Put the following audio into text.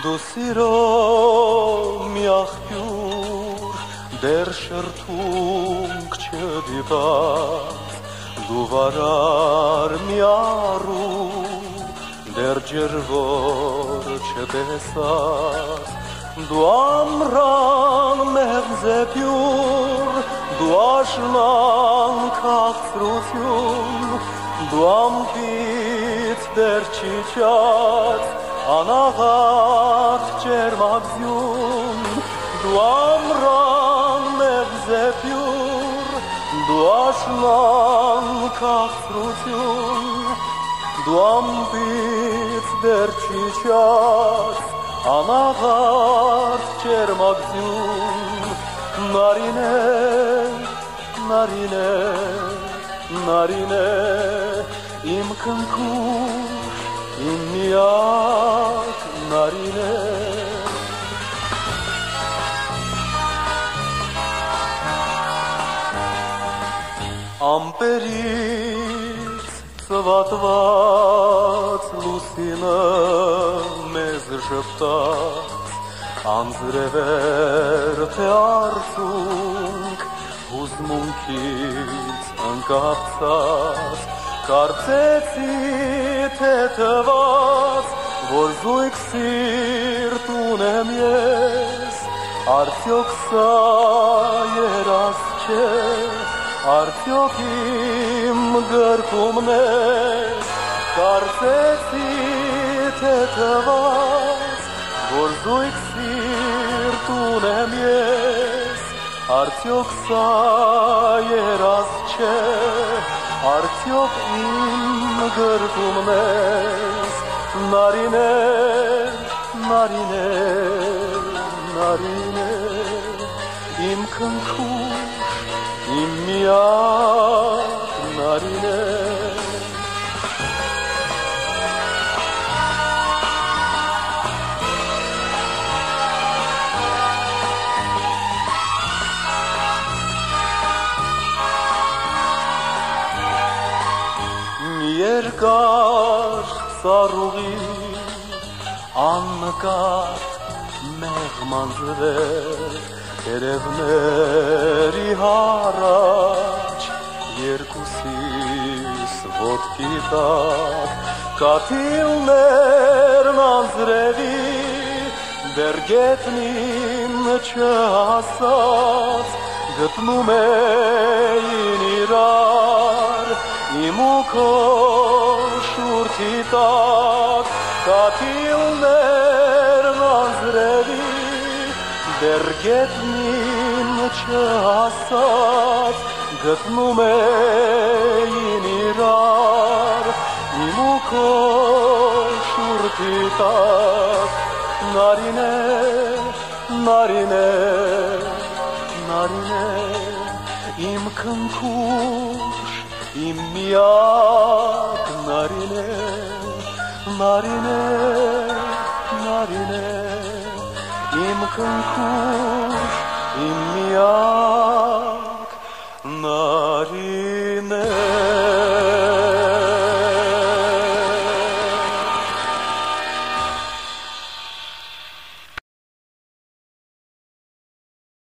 Դու սիրո մի աղբյուր դեռ շրթունք չդիպած դու վարար մի առու դեռ ջրվոր չտեսած դու ամռան մեղմ զեպյուր դու աշնան քաղցրություն դու ամպից դեռ չիջած անաղատ ջերմագյուն դու ամռան մեղմ զեպյուր դու աշնան քաղցրություն դու ամպից դեռ չիջած անաղատ ջերմագյուն նարինե նարինե նարինե իմ քնքուշ իմ միակ նարինե ամպերից ծվատված լուսինը մեզ ժպտաց անձրևեր թե արցունք հուզմունքից ընկացած կարծեցի թե թված որ զույգ սիրտ ունեմ ես արդյոք սա երազ չէ արդյոք իմ գրկումն ես կարծեցի թե թված որ զույգ սիրտ ունեմ ես արդյոք սա երազ չէ արդյոք իմ գրկումն ես նարինե նարինե նարինե իմ քնքուշ իմ միակ նարինե երկար սառուղի աննկատ մեղմ անձրև երևների հարաճ երկուսիս ոտքի տակ կաթիլներն անձրևի դեռ գետնին չհասած գտնում էին իրար իմ ու քո շուրթի տակ կաթիլներն անձրևի դեռ գետնին չհասած գտնում էին իրար իմ ու քո շուրթի տակ նարինե նարինե նարինե իմ քնքուշ իմ միակ նարինե նարինե նարինե իմ քնքուշ իմ միակ